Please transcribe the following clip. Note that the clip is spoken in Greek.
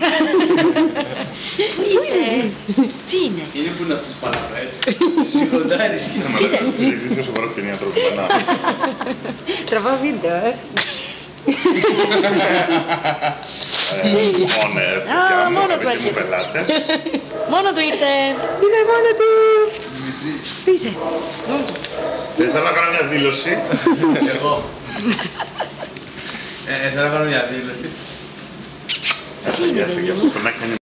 Τι είναι? Είναι που είναι αυτές τις παλαβές. Σιγοντάρεις και συζητήσει πιο σοβαρά την ανθρωπινά. Τραβάω βίντεο, Μόνο του έρχεται. Μόνο του ήρθε. Ήρθε μόνο του. Πήσε. Δεν θέλω να κάνω μια δήλωση. Εγώ. Θέλω να κάνω μια δήλωση. Πρέπει να κάνει